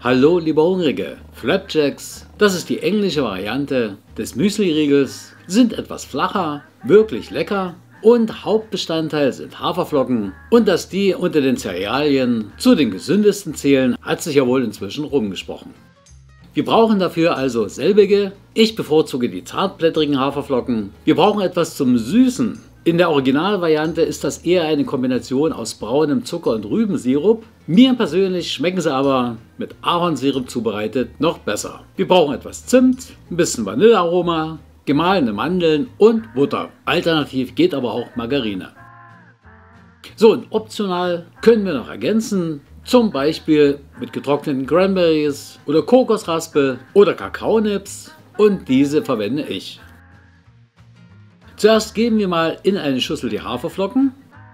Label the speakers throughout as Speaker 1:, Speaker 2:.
Speaker 1: Hallo liebe Hungrige, Flapjacks, das ist die englische Variante des Müsli-Riegels, sind etwas flacher, wirklich lecker und Hauptbestandteil sind Haferflocken, und dass die unter den Cerealien zu den gesündesten zählen, hat sich ja wohl inzwischen rumgesprochen. Wir brauchen dafür also selbige, ich bevorzuge die zartblättrigen Haferflocken. Wir brauchen etwas zum Süßen. In der Originalvariante ist das eher eine Kombination aus braunem Zucker und Rübensirup. Mir persönlich schmecken sie aber mit Ahornsirup zubereitet noch besser. Wir brauchen etwas Zimt, ein bisschen Vanillearoma, gemahlene Mandeln und Butter. Alternativ geht aber auch Margarine. So, und optional können wir noch ergänzen, zum Beispiel mit getrockneten Cranberries oder Kokosraspel oder Kakaonips, und diese verwende ich. Zuerst geben wir mal in eine Schüssel die Haferflocken,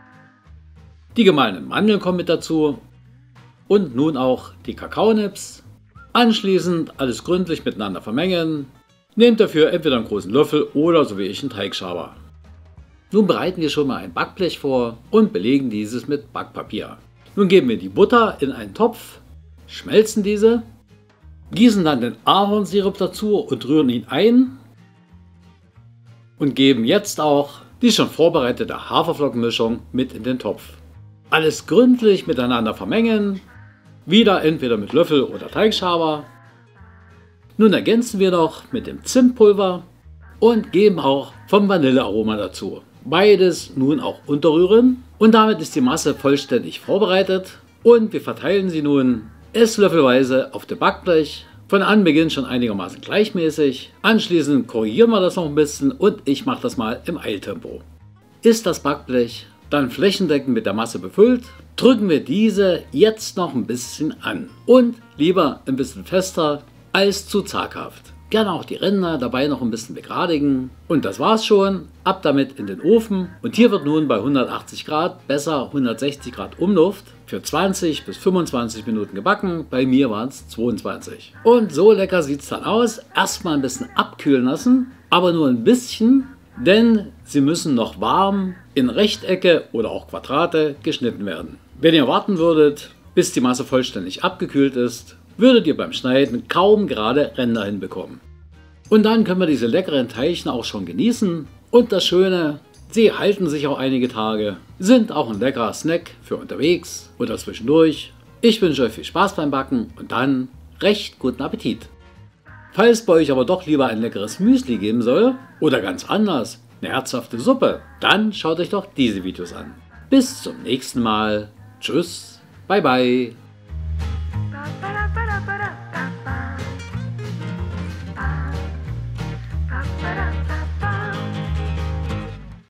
Speaker 1: die gemahlenen Mandeln kommen mit dazu und nun auch die Kakaonips. Anschließend alles gründlich miteinander vermengen. Nehmt dafür entweder einen großen Löffel oder so wie ich einen Teigschaber. Nun bereiten wir schon mal ein Backblech vor und belegen dieses mit Backpapier. Nun geben wir die Butter in einen Topf, schmelzen diese, gießen dann den Ahornsirup dazu und rühren ihn ein. Und geben jetzt auch die schon vorbereitete Haferflockenmischung mit in den Topf. Alles gründlich miteinander vermengen, wieder entweder mit Löffel oder Teigschaber. Nun ergänzen wir noch mit dem Zimtpulver und geben auch vom Vanillearoma dazu. Beides nun auch unterrühren, und damit ist die Masse vollständig vorbereitet und wir verteilen sie nun esslöffelweise auf dem Backblech. Von Anbeginn schon einigermaßen gleichmäßig. Anschließend korrigieren wir das noch ein bisschen und ich mache das mal im Eiltempo. Ist das Backblech dann flächendeckend mit der Masse befüllt, drücken wir diese jetzt noch ein bisschen an. Und lieber ein bisschen fester als zu zaghaft. Gerne auch die Ränder dabei noch ein bisschen begradigen. Und das war's schon. Ab damit in den Ofen. Und hier wird nun bei 180 Grad, besser 160 Grad Umluft, für 20 bis 25 Minuten gebacken. Bei mir waren es 22. Und so lecker sieht es dann aus. Erstmal ein bisschen abkühlen lassen, aber nur ein bisschen, denn sie müssen noch warm in Rechtecke oder auch Quadrate geschnitten werden. Wenn ihr warten würdet, bis die Masse vollständig abgekühlt ist, würdet ihr beim Schneiden kaum gerade Ränder hinbekommen. Und dann können wir diese leckeren Teilchen auch schon genießen. Und das Schöne, sie halten sich auch einige Tage, sind auch ein leckerer Snack für unterwegs oder zwischendurch. Ich wünsche euch viel Spaß beim Backen und dann recht guten Appetit. Falls bei euch aber doch lieber ein leckeres Müsli geben soll oder ganz anders, eine herzhafte Suppe, dann schaut euch doch diese Videos an. Bis zum nächsten Mal. Tschüss, bye bye.